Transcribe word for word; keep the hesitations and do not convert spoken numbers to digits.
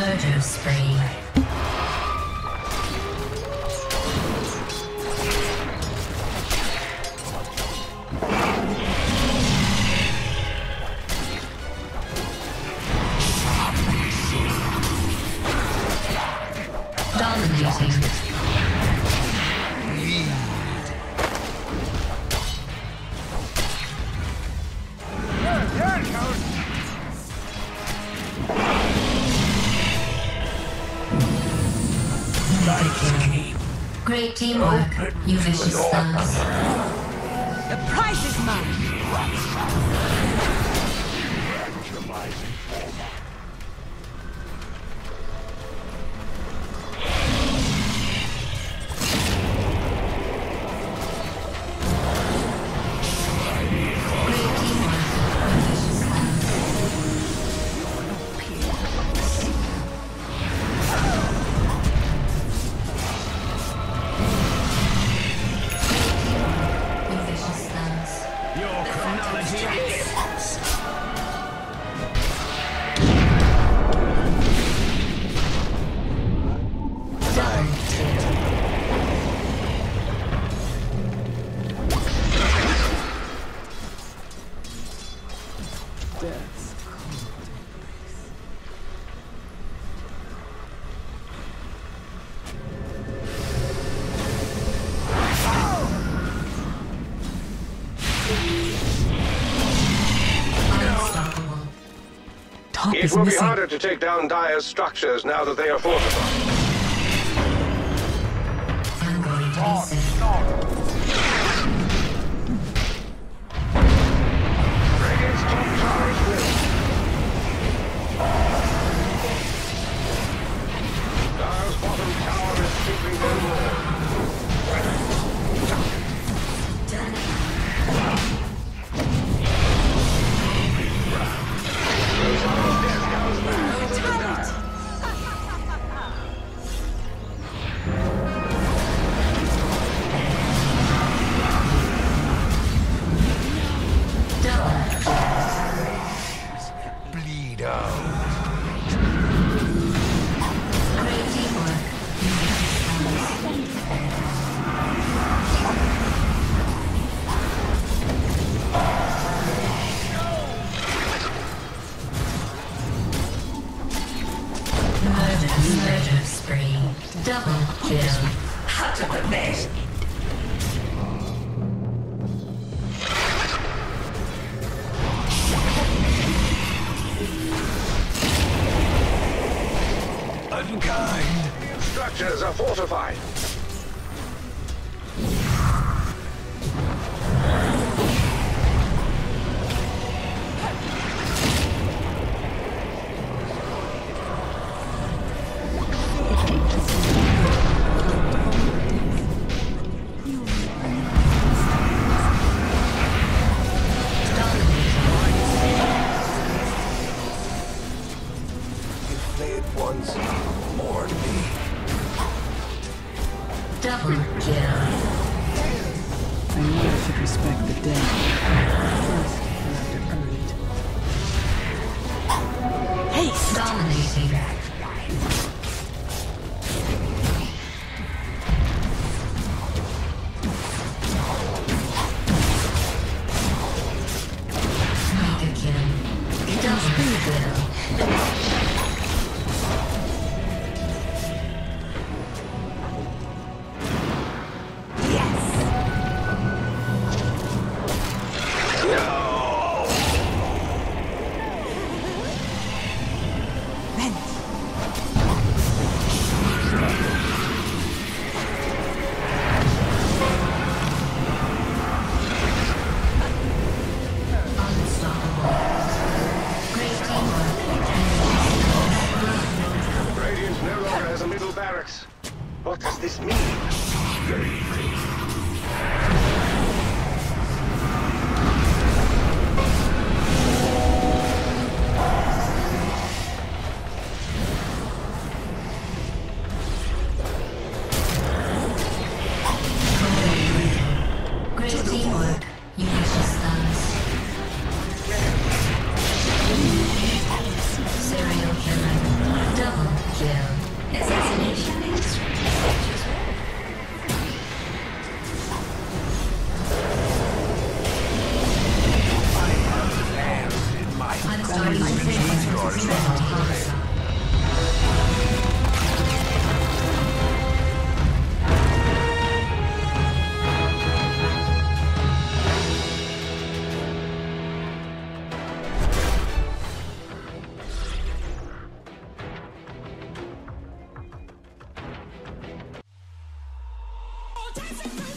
Murder spree. Dominating. Great teamwork, you vicious thugs. The prize is mine! It will be harder to take down Dire's structures now that they are fortified. I'm going to be safe. Radiant's top tower is built. Dire's bottom tower is sweeping them all. Murder spree. Double kill. Out of the bed. Unkind. Structures are fortified. Double kill. I knew I should respect the dead. First, I have to earn it. Haste! Dominating. Mega kill. Double kill. What does this mean? Dancing through